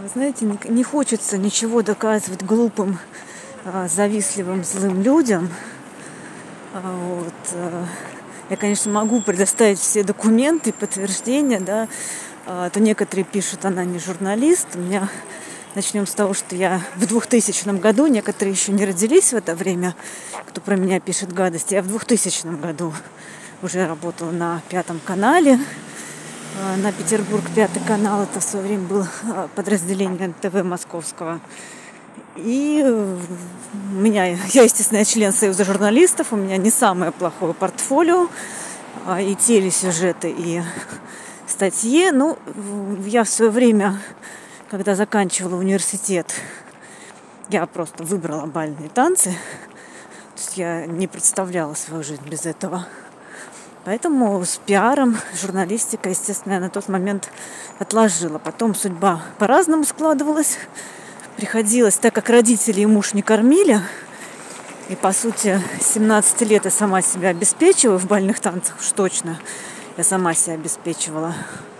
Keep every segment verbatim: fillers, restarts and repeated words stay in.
Знаете, не, не хочется ничего доказывать глупым, а, завистливым, злым людям. А, вот, а, я, конечно, могу предоставить все документы, подтверждения, да. А, то некоторые пишут, она не журналист. У меня начнем с того, что я в двухтысячном году, некоторые еще не родились в это время, кто про меня пишет гадости. Я в двухтысячном году уже работала на Пятом канале. На Петербург Пятый канал, это в свое время было подразделение эн тэ вэ московского. И у меня, я, естественно, я член Союза журналистов, у меня не самое плохое портфолио, и телесюжеты, и статьи. Ну, я в свое время, когда заканчивала университет, я просто выбрала бальные танцы. То есть я не представляла свою жизнь без этого. Поэтому с пиаром, журналистикой, естественно, я на тот момент отложила. Потом судьба по-разному складывалась. Приходилось, так как родители и муж не кормили, и, по сути, с семнадцати лет я сама себя обеспечиваю в бальных танцах, уж точно. Я сама себя обеспечивала.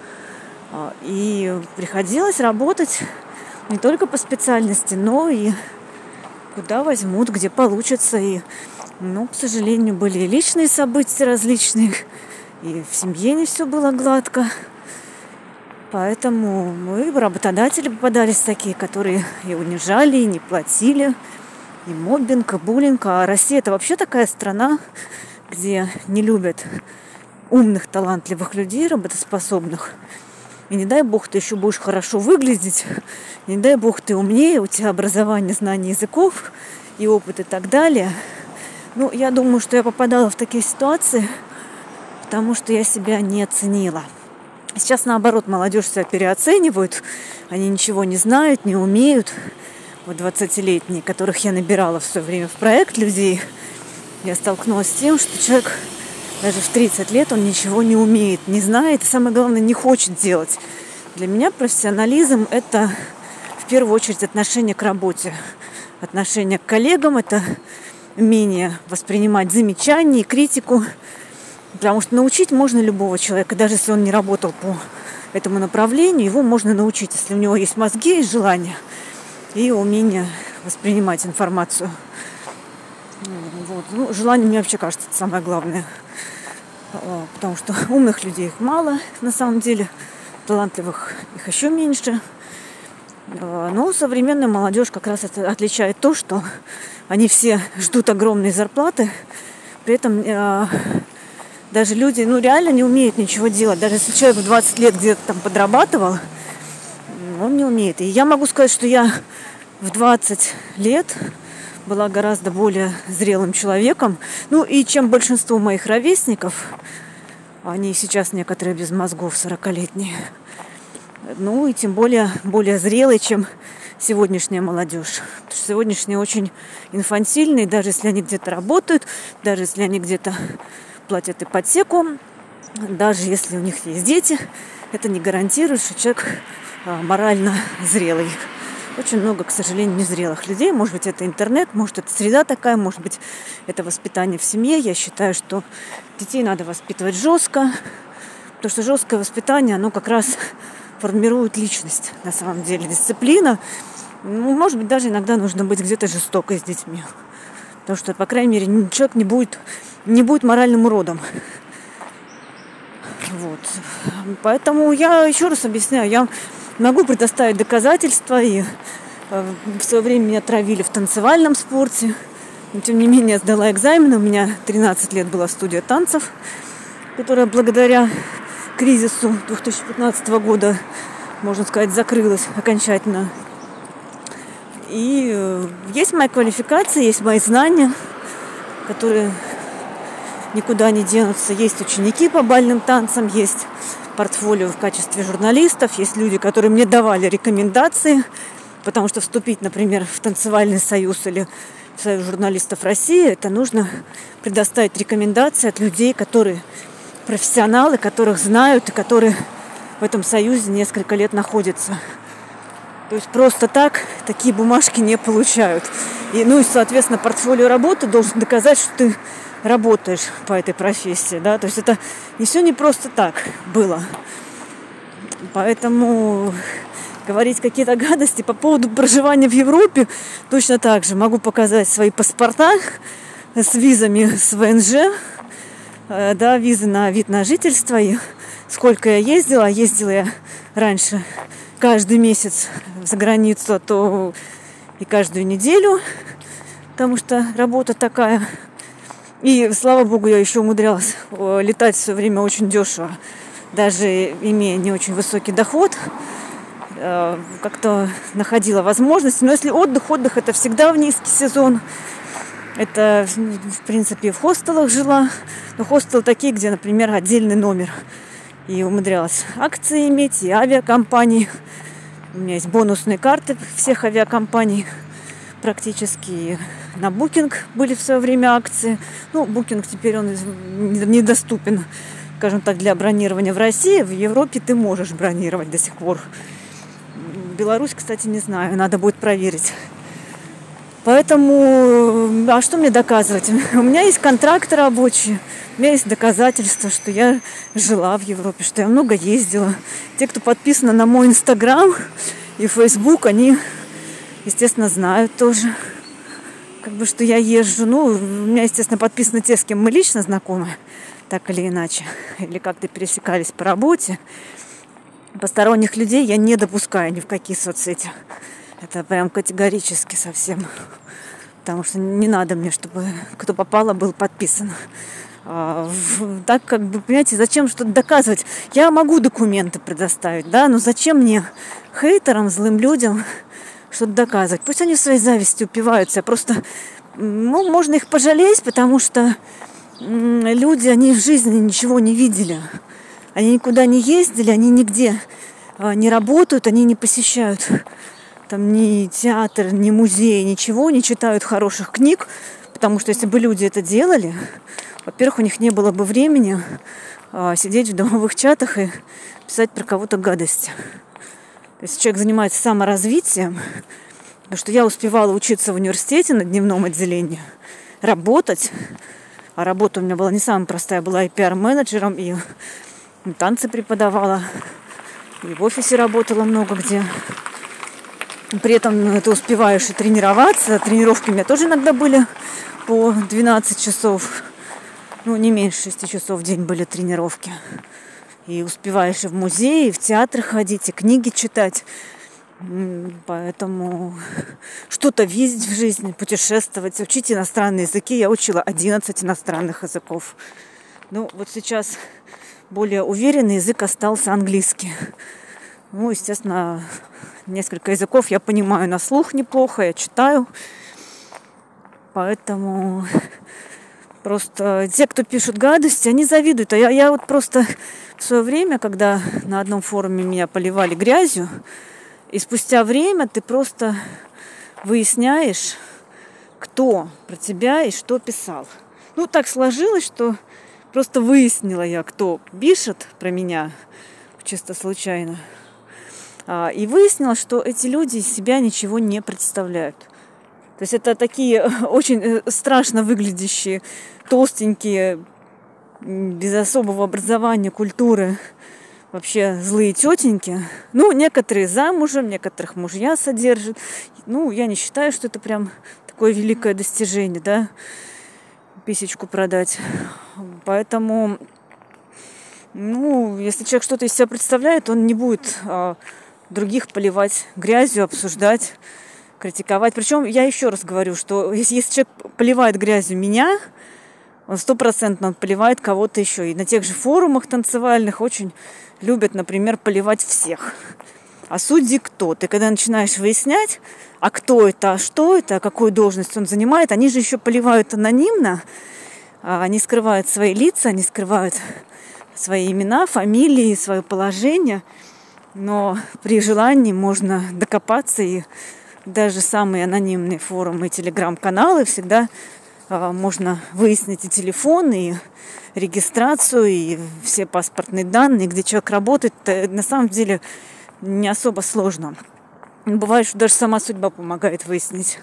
И приходилось работать не только по специальности, но и куда возьмут, где получится. И Ну, к сожалению, были и личные события различные, и в семье не все было гладко. Поэтому мы, работодатели, попадались такие, которые и унижали, и не платили, и моббинг, и буллинг. А Россия – это вообще такая страна, где не любят умных, талантливых людей, работоспособных. И не дай бог ты еще будешь хорошо выглядеть, не дай бог ты умнее, у тебя образование, знание языков и опыт и так далее. Ну, я думаю, что я попадала в такие ситуации, потому что я себя не оценила. Сейчас, наоборот, молодежь себя переоценивают. Они ничего не знают, не умеют. Вот двадцатилетние, которых я набирала в свое время в проект людей, я столкнулась с тем, что человек даже в тридцать лет, он ничего не умеет, не знает и, самое главное, не хочет делать. Для меня профессионализм – это в первую очередь отношение к работе, отношение к коллегам, это умение воспринимать замечания и критику, потому что научить можно любого человека, даже если он не работал по этому направлению, его можно научить, если у него есть мозги, есть желание и умение воспринимать информацию. Вот. Ну, желание, мне вообще кажется, это самое главное, потому что умных людей их мало, на самом деле, талантливых их еще меньше. Но современная молодежь как раз это отличает то, что они все ждут огромные зарплаты, при этом э, даже люди, ну, реально не умеют ничего делать. Даже если человек в двадцать лет где-то там подрабатывал, он не умеет. И я могу сказать, что я в двадцать лет была гораздо более зрелым человеком, ну, и чем большинство моих ровесников, они сейчас некоторые без мозгов, сорокалетние, ну, и тем более более зрелые, чем сегодняшняя молодежь. Потому что сегодняшние очень инфантильные, даже если они где-то работают, даже если они где-то платят ипотеку, даже если у них есть дети, это не гарантирует, что человек а, морально зрелый. Очень много, к сожалению, незрелых людей. Может быть, это интернет, может, это среда такая, может быть, это воспитание в семье. Я считаю, что детей надо воспитывать жестко, потому что жесткое воспитание, оно как раз формирует личность, на самом деле. Дисциплина. Ну, может быть, даже иногда нужно быть где-то жестокой с детьми. Потому что, по крайней мере, человек не будет, не будет моральным уродом. Вот. Поэтому я еще раз объясняю, я могу предоставить доказательства, и в свое время меня травили в танцевальном спорте. Но, тем не менее, я сдала экзамены. У меня тринадцать лет была студия танцев, которая благодаря кризису две тысячи пятнадцатого года, можно сказать, закрылась окончательно. И есть моя квалификация, есть мои знания, которые никуда не денутся. Есть ученики по бальным танцам, есть портфолио в качестве журналистов, есть люди, которые мне давали рекомендации, потому что вступить, например, в танцевальный союз или в Союз журналистов России, это нужно предоставить рекомендации от людей, которые профессионалы, которых знают и которые в этом союзе несколько лет находятся. То есть просто так такие бумажки не получают. И, ну и, соответственно, портфолио работы должен доказать, что ты работаешь по этой профессии. Да? То есть это не все не просто так было. Поэтому говорить какие-то гадости по поводу проживания в Европе. Точно так же могу показать свои паспорта с визами с ВНЖ, да, визы на вид на жительство. И сколько я ездила, ездила я раньше каждый месяц за границу, а то и каждую неделю, потому что работа такая. И, слава богу, я еще умудрялась летать все время очень дешево, даже имея не очень высокий доход. Как-то находила возможности. Но если отдых, отдых это всегда в низкий сезон. Это, в принципе, в хостелах жила. Но хостелы такие, где, например, отдельный номер. И умудрялась акции иметь, и авиакомпании. У меня есть бонусные карты всех авиакомпаний практически. На Booking были в свое время акции. Ну, Booking теперь он недоступен, скажем так, для бронирования в России. В Европе ты можешь бронировать до сих пор. Беларусь, кстати, не знаю, надо будет проверить. Поэтому, а что мне доказывать? У меня есть контракты рабочие, у меня есть доказательства, что я жила в Европе, что я много ездила. Те, кто подписаны на мой Инстаграм и Фейсбук, они, естественно, знают тоже, как бы, что я езжу. Ну, у меня, естественно, подписаны те, с кем мы лично знакомы, так или иначе, или как-то пересекались по работе. Посторонних людей я не допускаю ни в какие соцсети. Это прям категорически совсем. Потому что не надо мне, чтобы кто попало, был подписан. А, так как бы, понимаете, зачем что-то доказывать? Я могу документы предоставить, да, но зачем мне, хейтерам, злым людям, что-то доказывать? Пусть они в своей зависти упиваются. Просто, ну, можно их пожалеть, потому что люди, они в жизни ничего не видели. Они никуда не ездили, они нигде не работают, они не посещают там ни театр, ни музей, ничего, не читают хороших книг, потому что если бы люди это делали, во-первых, у них не было бы времени а, сидеть в домовых чатах и писать про кого-то гадости. То есть человек занимается саморазвитием, потому что я успевала учиться в университете на дневном отделении, работать, а работа у меня была не самая простая, была и пиар-менеджером, и танцы преподавала, и в офисе работала много где. При этом ты успеваешь и тренироваться. Тренировки у меня тоже иногда были по двенадцать часов. Ну, не меньше шести часов в день были тренировки. И успеваешь и в музей, и в театр ходить, и книги читать. Поэтому что-то видеть в жизни, путешествовать, учить иностранные языки. Я учила одиннадцать иностранных языков. Ну, вот сейчас более уверенный язык остался английский. Ну, естественно, несколько языков я понимаю на слух неплохо, я читаю. Поэтому просто те, кто пишут гадости, они завидуют. А я, я вот просто в свое время, когда на одном форуме меня поливали грязью, и спустя время ты просто выясняешь, кто про тебя и что писал. Ну, так сложилось, что просто выяснила я, кто пишет про меня, чисто случайно. И выяснила, что эти люди из себя ничего не представляют. То есть это такие очень страшно выглядящие, толстенькие, без особого образования, культуры, вообще злые тетеньки. Ну, некоторые замужем, некоторых мужья содержат. Ну, я не считаю, что это прям такое великое достижение, да, писечку продать. Поэтому, ну, если человек что-то из себя представляет, он не будет а, других поливать грязью, обсуждать, критиковать. Причем я еще раз говорю, что если, если человек поливает грязью меня, он стопроцентно поливает кого-то еще. И на тех же форумах танцевальных очень любят, например, поливать всех. А судьи кто? Ты когда начинаешь выяснять, а кто это, а что это, а какую должность он занимает, они же еще поливают анонимно, они скрывают свои лица, они скрывают свои имена, фамилии, свое положение. Но при желании можно докопаться, и даже самые анонимные форумы и телеграм-каналы всегда а, можно выяснить и телефон, и регистрацию, и все паспортные данные, где человек работает. На самом деле не особо сложно. Бывает, что даже сама судьба помогает выяснить.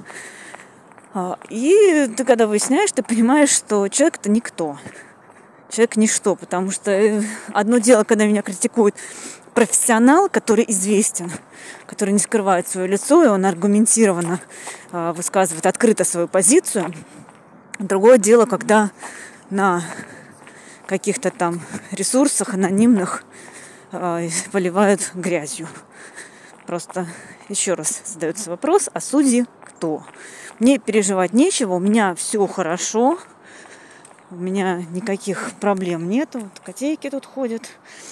И ты когда выясняешь, ты понимаешь, что человек это никто. Человек ничто, потому что одно дело, когда меня критикуют профессионал, который известен, который не скрывает свое лицо, и он аргументированно э, высказывает открыто свою позицию. Другое дело, когда на каких-то там ресурсах анонимных э, поливают грязью. Просто еще раз задается вопрос, а судьи кто? Мне переживать нечего, у меня все хорошо, у меня никаких проблем нету, вот котейки тут ходят,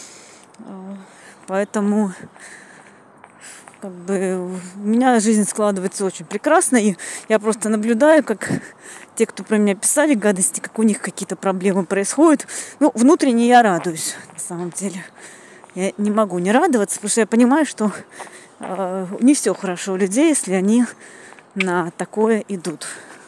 поэтому как бы у меня жизнь складывается очень прекрасно, и я просто наблюдаю, как те, кто про меня писали гадости, как у них какие-то проблемы происходят. Ну, внутренне я радуюсь, на самом деле. Я не могу не радоваться, потому что я понимаю, что э, не все хорошо у людей, если они на такое идут.